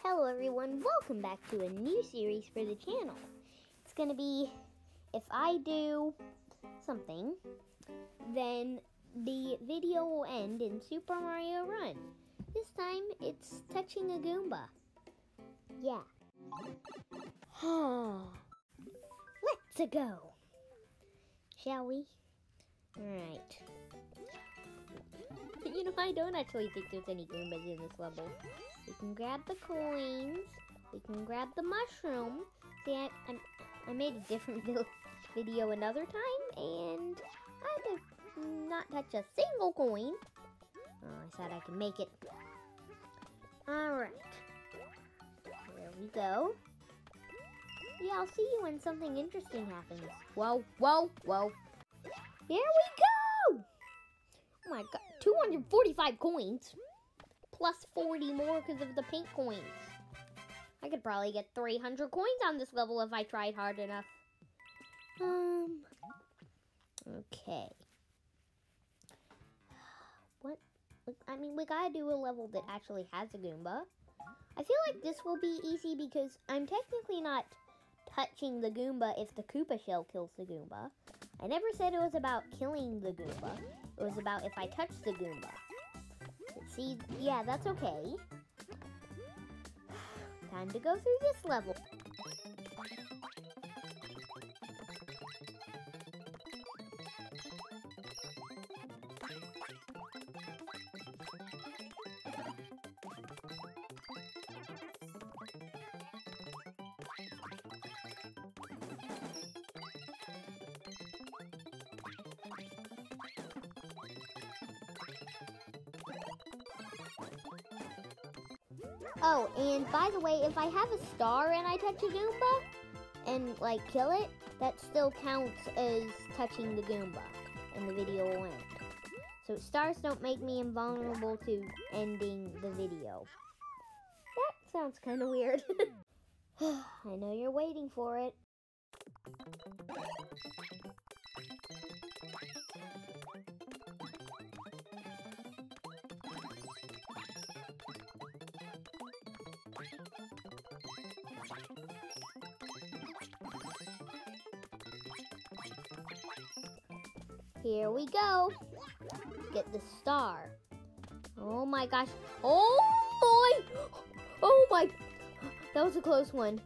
Hello everyone, welcome back to a new series for the channel. It's gonna be, if I do something, then the video will end in Super Mario Run. This time, it's touching a Goomba. Yeah. Let's go. Shall we? Alright. You know, I don't actually think there's any Goombas in this level. We can grab the coins. We can grab the mushroom. See, I made a different video another time, and I did not touch a single coin. Oh, I said I can make it. Alright. There we go. Yeah, I'll see you when something interesting happens. Whoa, whoa, whoa. There we go! Oh my god, 245 coins. Plus 40 more because of the pink coins. I could probably get 300 coins on this level if I tried hard enough. Okay. What? I mean, we gotta do a level that actually has a Goomba. I feel like this will be easy because I'm technically not touching the Goomba if the Koopa shell kills the Goomba. I never said it was about killing the Goomba. It was about if I touch the Goomba. See, yeah, that's okay. Time to go through this level. Oh, and by the way, if I have a star and I touch a Goomba and, like, kill it, that still counts as touching the Goomba, and the video will end. So stars don't make me invulnerable to ending the video. That sounds kind of weird. I know you're waiting for it. Here we go. Get the star. Oh my gosh. Oh my. That was a close one.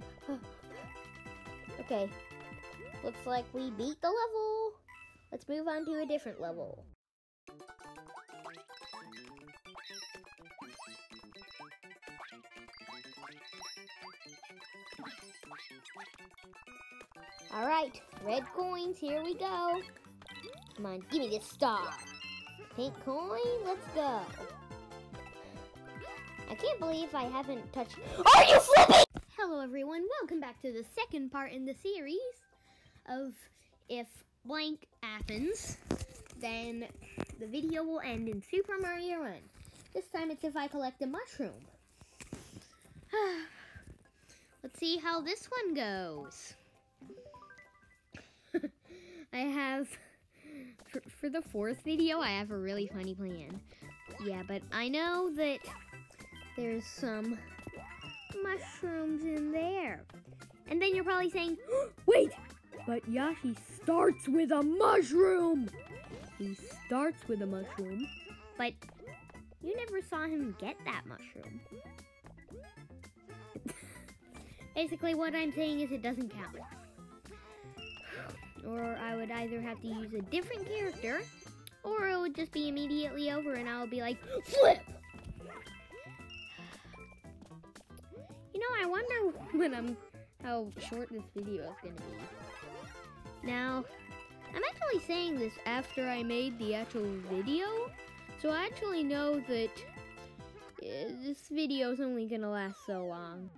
Okay. Looks like we beat the level. Let's move on to a different level. Alright, red coins, here we go. Come on, give me this star. Pink coin, let's go. I can't believe I haven't touched... Are you flipping? Hello everyone, welcome back to the second part in the series of if blank happens, then the video will end in Super Mario Run. This time it's if I collect a mushroom. Let's see how this one goes. I have... For the fourth video, I have a really funny plan. Yeah, but I know that there's some mushrooms in there. And then you're probably saying, wait, but Yoshi starts with a mushroom. He starts with a mushroom, but you never saw him get that mushroom. Basically, what I'm saying is it doesn't count. Or I would either have to use a different character, or it would just be immediately over and I would be like, flip! You know, I wonder how short this video is going to be. Now, I'm actually saying this after I made the actual video, so I actually know that this video is only going to last so long.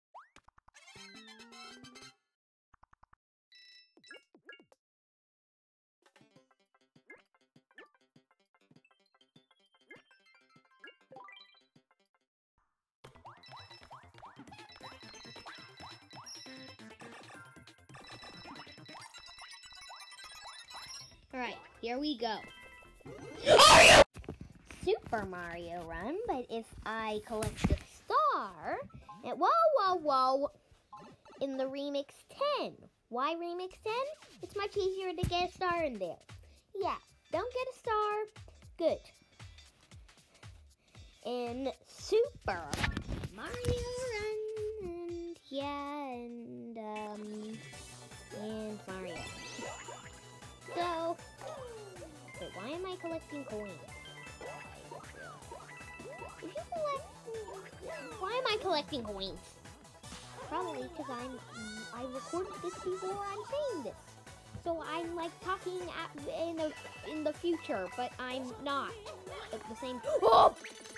Alright, here we go. Super Mario Run, but if I collect the star, star. And whoa. In the Remix 10. Why Remix 10? It's much easier to get a star in there. Yeah, don't get a star. Good. In Super Mario Run, and Mario. So, wait, why am I collecting coins? Why am I collecting coins? Probably because I recorded this before I'm saying this. So I'm like talking in the future, but I'm not at the same. Oh!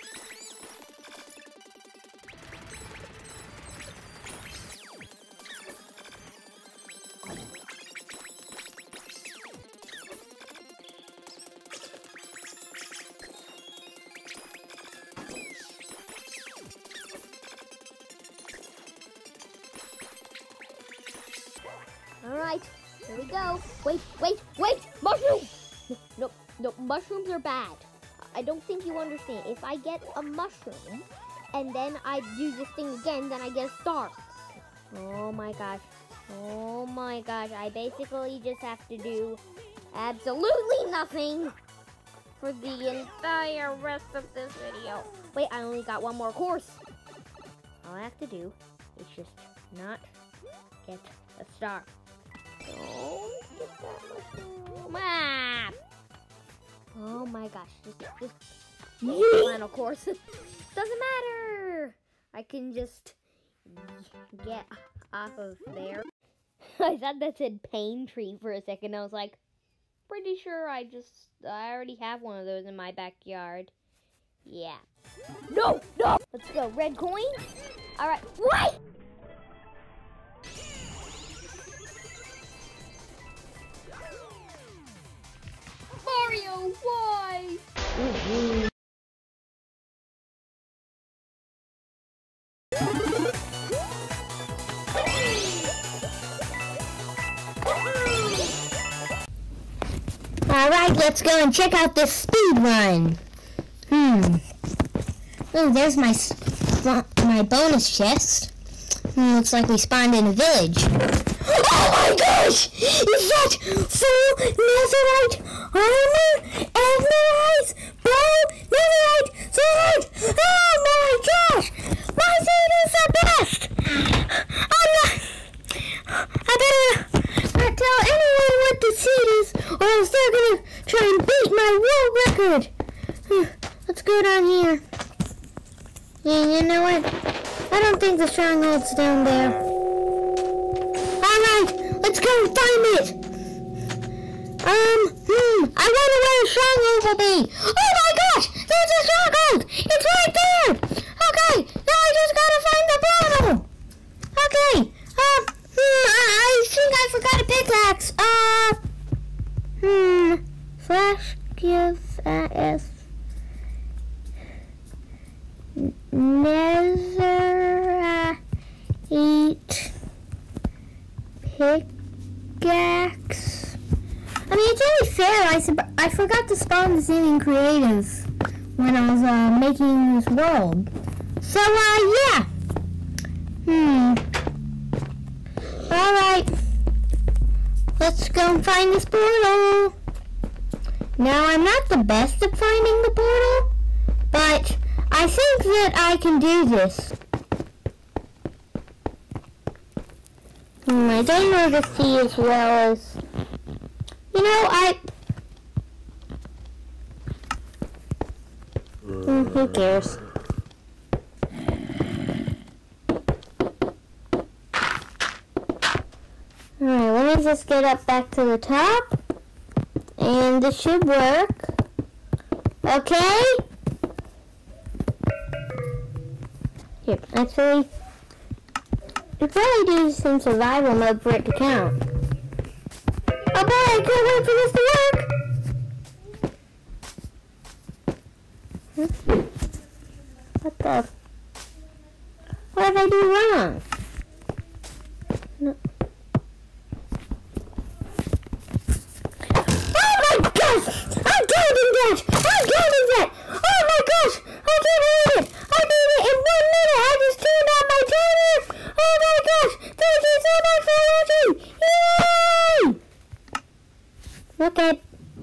Alright, here we go. Wait! Mushrooms! No, mushrooms are bad. I don't think you understand. If I get a mushroom, and then I do this thing again, then I get a star. Oh my gosh. I basically just have to do absolutely nothing for the entire rest of this video. Wait, I only got one more course. All I have to do is just not get a star. Don't get that mushroom. Ah! Oh my gosh, just final course. Doesn't matter. I can just get off of there. I thought that said pain tree for a second. I was like, pretty sure I already have one of those in my backyard. Yeah. No! Let's go. Red coin. All right. Wait! Mario, why? Alright, let's go and check out this speed run. Oh, there's my bonus chest. Looks like we spawned in a village. Oh my gosh! Is that full netherite armor? Emeralds? Bow? Netherite? Sword? Oh my gosh! My suit is the best! I better not tell anyone what the seed is, or else they're gonna try and beat my world record. Let's go down here. Yeah, you know what? I don't think the stronghold's down there. Alright, let's go and find it. I wonder where the stronghold will be. Oh my gosh, there's a stronghold. It's right there. Okay, now I just gotta find the portal. Okay, I think I forgot a pickaxe. Slash give S. Netherite pickaxe. I mean, it's only fair. I forgot to spawn this in creative when I was making this world. So yeah. Alright. Let's go and find this portal. Now, I'm not the best at finding the portal, but I think that I can do this. I don't know the sea as well as... You know, who cares? Alright, let me just get up back to the top. And this should work. Okay? Here, actually, you probably do this in survival mode for it to count. Oh boy, I can't wait for this to work! What the? What did I do wrong? No. Oh my gosh! I'm counting that! Oh my gosh! I can't believe it! I did it in 1 minute! I just Okay.